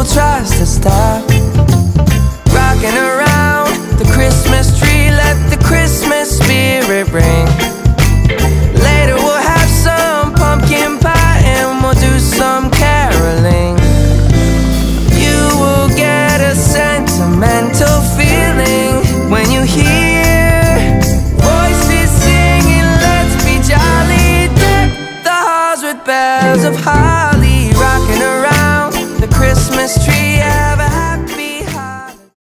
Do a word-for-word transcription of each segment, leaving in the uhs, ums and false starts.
fool tries to stop. Rocking around the Christmas tree, let the Christmas spirit ring. Later we'll have some pumpkin pie and we'll do some caroling. You will get a sentimental feeling when you hear voices singing, let's be jolly. Deck the halls with bells of holly, rocking around the Christmas tree. Have a happy holiday.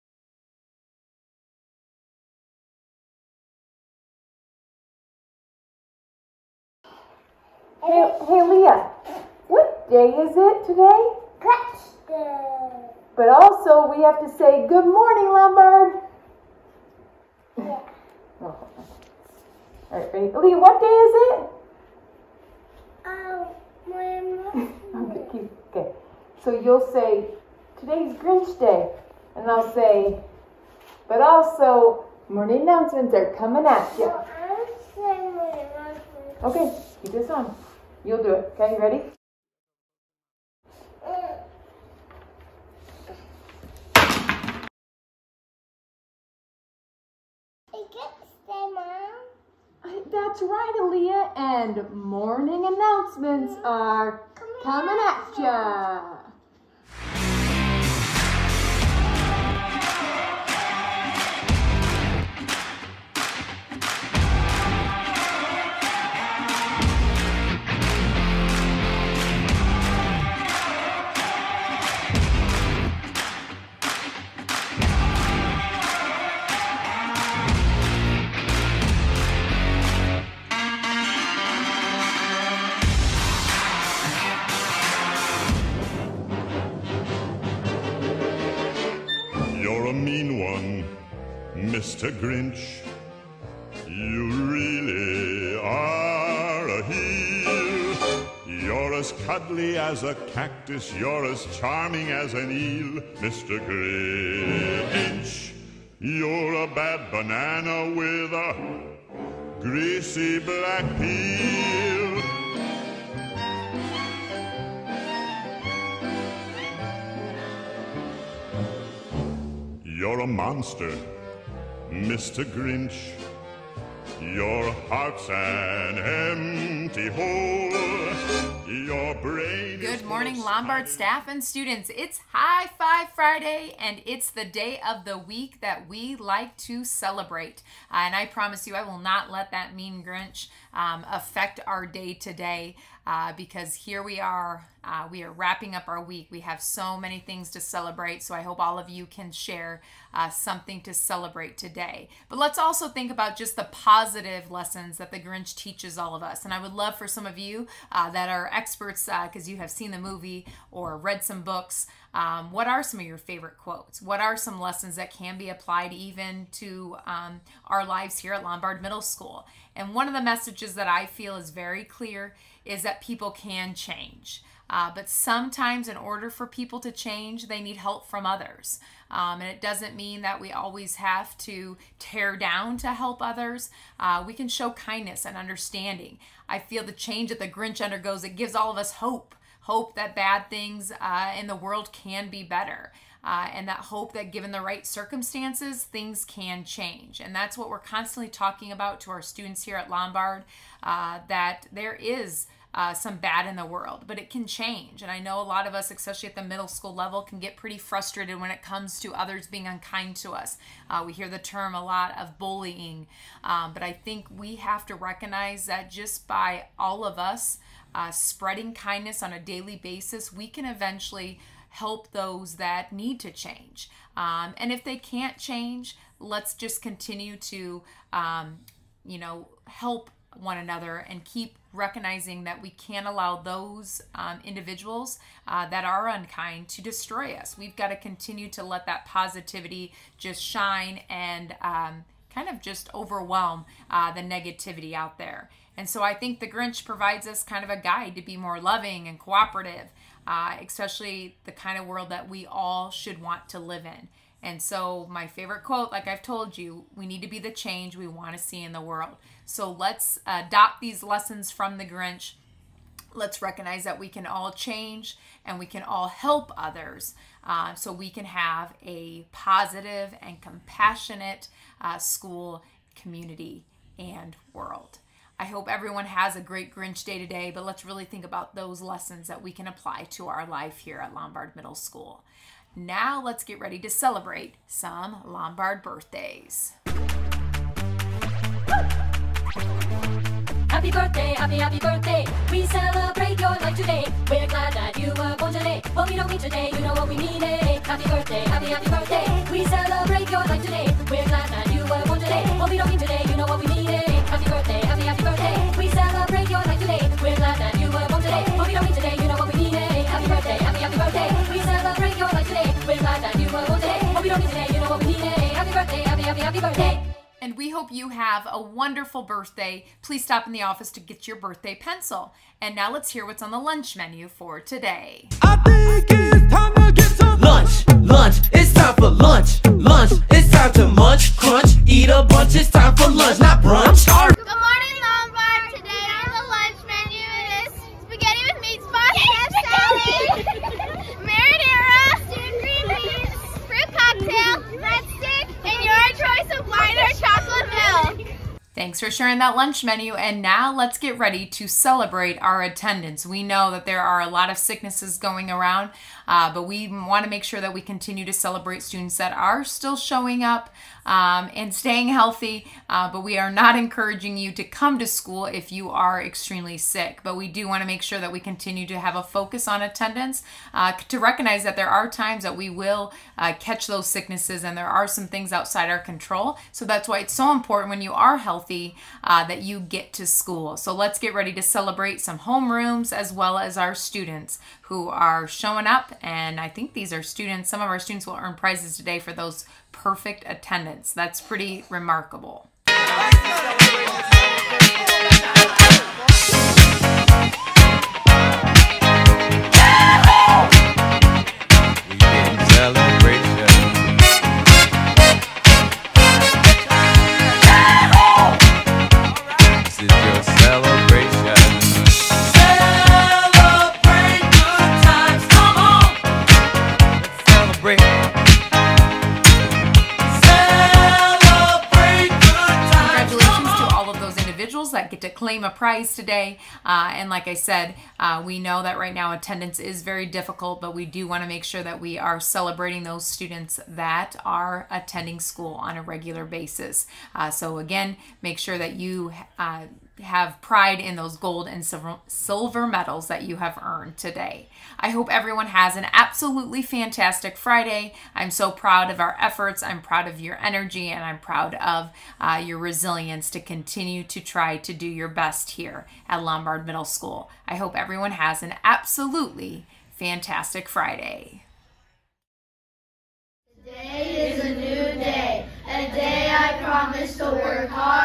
Hey, hey Leah, what day is it today? Grinch Day. But also we have to say good morning, Lombard. Yeah. Oh. All right, ready? Leah, what day is it? Um, when Okay, keep, okay. So you'll say, today's Grinch Day. And I'll say, but also, morning announcements are coming at you. So I'm saying when it was Okay, keep this on. You'll do it. Okay, ready? It gets there, Mom. That's right, Aaliyah. And morning announcements are coming at ya. You're a mean one, Mister Grinch. You really are a heel. You're as cuddly as a cactus. You're as charming as an eel, Mister Grinch. You're a bad banana with a greasy black peel. You're a monster, Mister Grinch. Your heart's an empty hole. Your brain is Good morning, full of Lombard spiders. staff and students. It's High Five Friday, and it's the day of the week that we like to celebrate. Uh, and I promise you, I will not let that mean Grinch um, affect our day today, uh, because here we are. Uh, we are wrapping up our week. We have so many things to celebrate, so I hope all of you can share uh, something to celebrate today. But let's also think about just the positive lessons that the Grinch teaches all of us. And I would love for some of you uh, that are experts, because uh, you have seen the movie or read some books, um, what are some of your favorite quotes? What are some lessons that can be applied even to um, our lives here at Lombard Middle School? And one of the messages that I feel is very clear is that people can change. Uh, but sometimes in order for people to change, they need help from others. Um, and it doesn't mean that we always have to tear down to help others. Uh, we can show kindness and understanding. I feel the change that the Grinch undergoes, it gives all of us hope. Hope that bad things uh, in the world can be better. Uh, and that hope that given the right circumstances, things can change. And that's what we're constantly talking about to our students here at Lombard, uh, that there is Uh, some bad in the world, but it can change. And I know a lot of us, especially at the middle school level, can get pretty frustrated when it comes to others being unkind to us. Uh, we hear the term a lot of bullying, um, but I think we have to recognize that just by all of us uh, spreading kindness on a daily basis, we can eventually help those that need to change. Um, and if they can't change, let's just continue to, um, you know, help one another and keep recognizing that we can't allow those um, individuals uh, that are unkind to destroy us. We've got to continue to let that positivity just shine and um, kind of just overwhelm uh, the negativity out there. And so I think the Grinch provides us kind of a guide to be more loving and cooperative, uh, especially the kind of world that we all should want to live in. And so my favorite quote, like I've told you, we need to be the change we want to see in the world. So let's adopt these lessons from the Grinch. Let's recognize that we can all change and we can all help others uh, so we can have a positive and compassionate uh, school, community, and world. I hope everyone has a great Grinch Day today, but let's really think about those lessons that we can apply to our life here at Lombard Middle School. Now let's get ready to celebrate some Lombard birthdays. Happy birthday, happy, happy birthday. We celebrate your life today. We're glad that you were born today. What we don't need today, you know what we need. Eh? Happy birthday, happy, happy birthday. We celebrate your life today. We're glad that you were born today. What we don't need today, you know what we need. Eh? Happy birthday, happy, happy birthday. We celebrate your life today. We're glad that you were born today. What we don't need today, you know what we need. Eh? Happy birthday, happy, happy birthday. We celebrate your life today. We're glad that you were born today. What we don't need today, you know what we need. Eh? Happy birthday, happy, happy, happy birthday. And we hope you have a wonderful birthday. Please stop in the office to get your birthday pencil. And now let's hear what's on the lunch menu for today. I think it's time to get some lunch, lunch, it's time for lunch, lunch, it's time to munch, crunch, eat a bunch, it's time for lunch, not brunch. Good morning, Lombard. Today on the lunch menu is spaghetti with meat sauce, salad, marinara, stewed green beans, fruit cocktail, breadstick, and your choice of wine or chocolate milk. Thanks for sharing that lunch menu, and now let's get ready to celebrate our attendance. We know that there are a lot of sicknesses going around, uh, but we want to make sure that we continue to celebrate students that are still showing up um, and staying healthy, uh, but we are not encouraging you to come to school if you are extremely sick. But we do want to make sure that we continue to have a focus on attendance, uh, to recognize that there are times that we will uh, catch those sicknesses and there are some things outside our control. So that's why it's so important when you are healthy uh, that you get to school. So let's get ready to celebrate some homerooms as well as our students who are showing up. And I think these are students, some of our students will earn prizes today for those perfect attendance. That's pretty remarkable. That get to claim a prize today. Uh, and like I said, uh, we know that right now attendance is very difficult, but we do want to make sure that we are celebrating those students that are attending school on a regular basis. Uh, so again, make sure that you uh, have pride in those gold and silver, silver medals that you have earned today. I hope everyone has an absolutely fantastic Friday. I'm so proud of our efforts. I'm proud of your energy, and I'm proud of uh, your resilience to continue to try to do your best here at Lombard Middle School. I hope everyone has an absolutely fantastic Friday. Today is a new day, a day I promise to work hard.